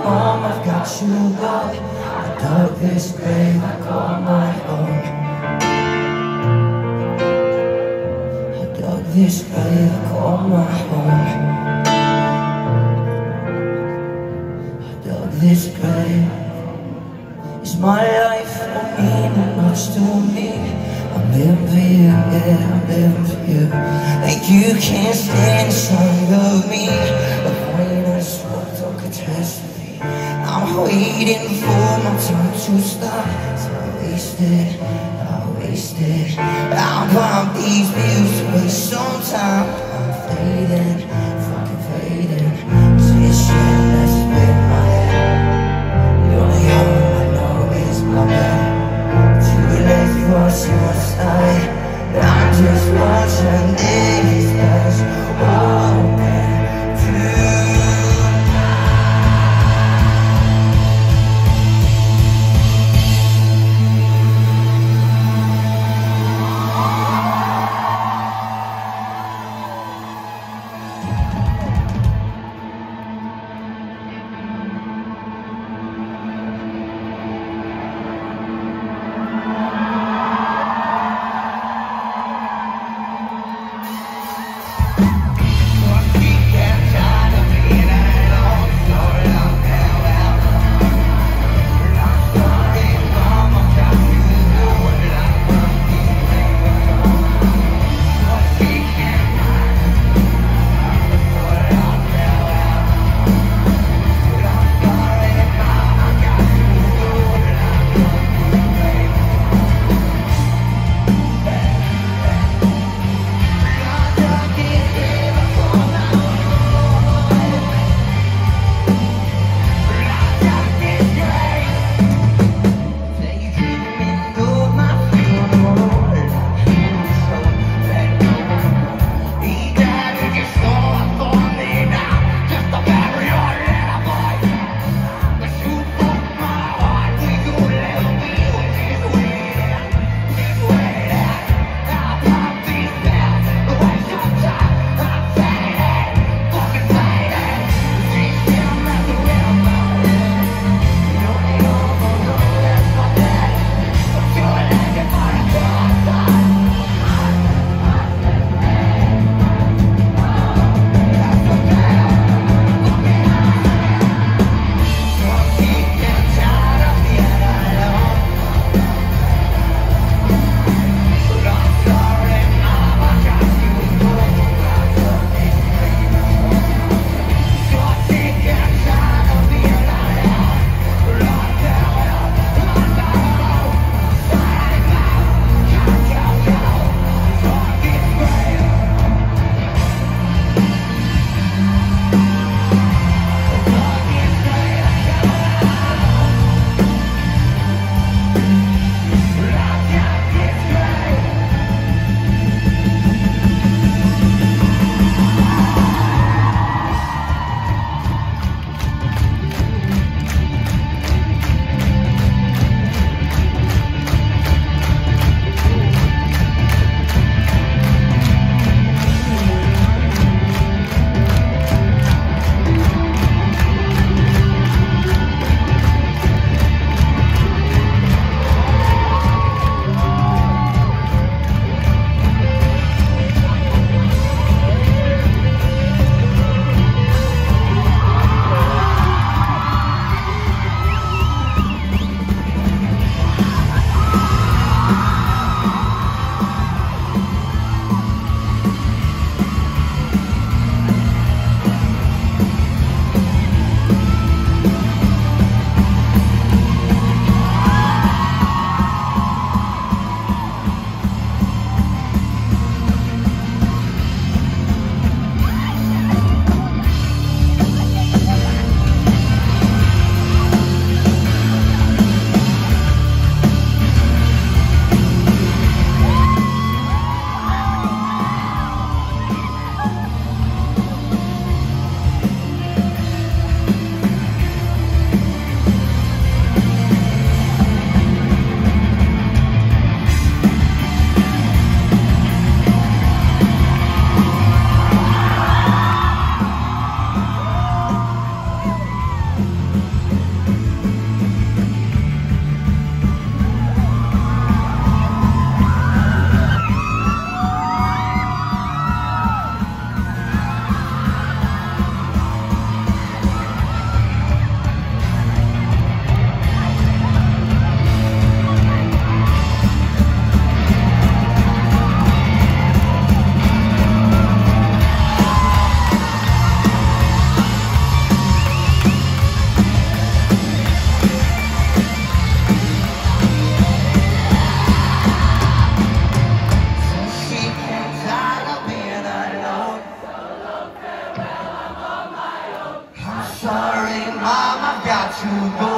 home, I've got you, love. I dug this grave I call my own. I dug this grave I call my home. I dug this grave. Is my life for me, but much to me? I'm living for you, yeah, I'm living for you. And you can't stand the sight of me. The point I swapped on catastrophe. I'm waiting for my time to stop. So I wasted. I'll pump these views to waste some time. I'm fading, fucking fading. See a shit that's in my head. The only hope I know is my bed. Too late for suicide. I'm just watching these days open tonight. Sorry, Mom, I've got to go.